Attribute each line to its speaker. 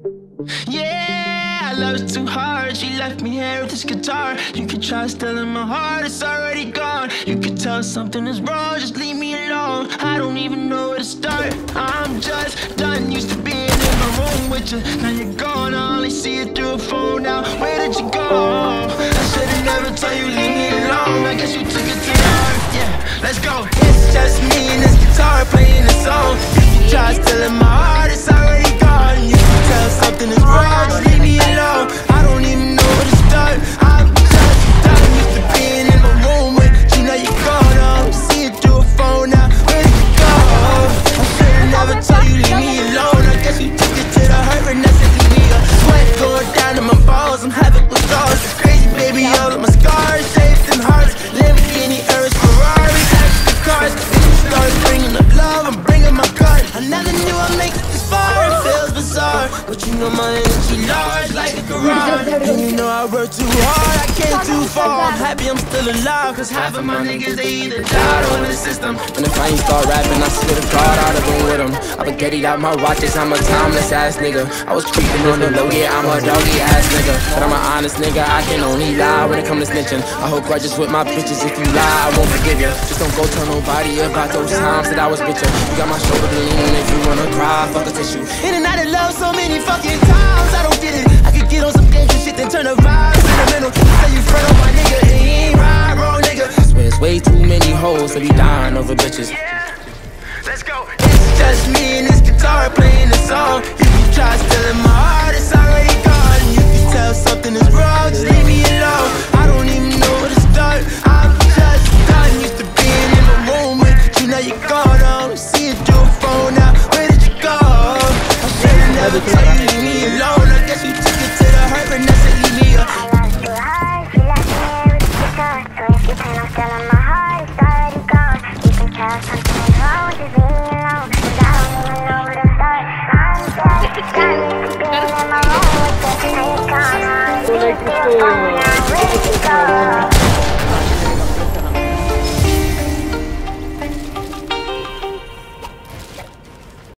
Speaker 1: Yeah, I loved too hard. She left me here with this guitar. You could try stealing my heart, it's already gone. You could tell something is wrong, just leave me alone. I don't even know where to start. I'm just done, used to being in my room with you. Now you're gone, I only see you through a phone now. Where did you go? I should've never told you, leave me alone. I guess you took it to the heart, yeah, let's go. It's just me and this guitar playing a song. You could try stealing my heart, it's already gone. You can tell something is wrong, just leave me alone. I don't even know where to start. I'm just done, used to being in my room with you. Now you're gone, I only see you through a phone now. Where did you go? I should've never told you, leave me alone. I guess you took it to the heart and that's it, leave me a sweat going down to my balls. I'm having withdrawals, it's crazy, baby, all of my scars, shapes and hearts. Lamborghini, Urus, Ferrari, extra cars. If you start bringing the love, I'm bringing my gun. I never knew I'd make it this far, it feels bizarre, but you know my energy large like a garage. And you know I work too hard, I came too far. I'm happy I'm still alive, cause half of my niggas, they either died or in the system.
Speaker 2: And if I ain't start rapping, I swear to God, I'd have been with him. I've been getting out my watches, I'm a timeless ass nigga. I was creeping on the low, yeah, I'm a doggy ass nigga. But I'm an honest nigga, I can only lie when it comes to snitching. I hold grudges with my bitches, if you lie, I won't forgive you. Just don't go tell nobody about those times that I was bitching. You got my shoulder to lean on if you wanna cry, fuck a tissue.
Speaker 1: In and out of love so many fucking times, I don't get it. I could get on some dangerous shit, then turn the vibe sentimental. Say you front on my nigga, and he ain't right, wrong nigga.
Speaker 2: I swear it's way too many hoes to be dying over bitches.
Speaker 1: Let's go. It's just me and this guitar playing a song. You can try stealing my heart, it's already gone. You can tell something is wrong, just leave me alone. I don't even know where to start. I'm just done, used to being in my room with you. Now you're gone, I don't see you through a phone now. Where did you go? I should've never told you, leave me alone. I guess you took it to the heart, and that's it, leave me alone.
Speaker 3: Like